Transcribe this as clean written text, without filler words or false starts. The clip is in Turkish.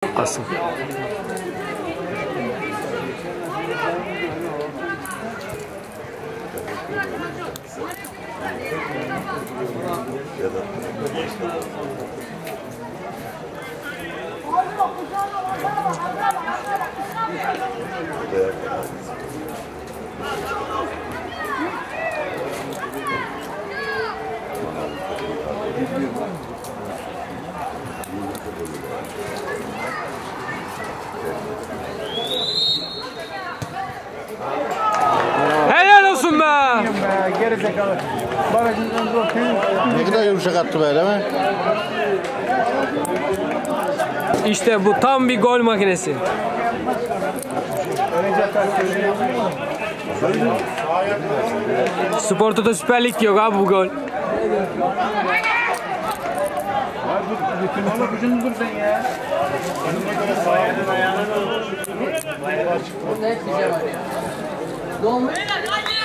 Asıl. Helal olsun be. Gerizekalı. Ne kadar yumuşak attı böyle mi? İşte bu tam bir gol makinesi. Spor Toto Süper Lig yok abi bu gol. Dur sen ya. Ne diyeceğim ya? Dolmuş.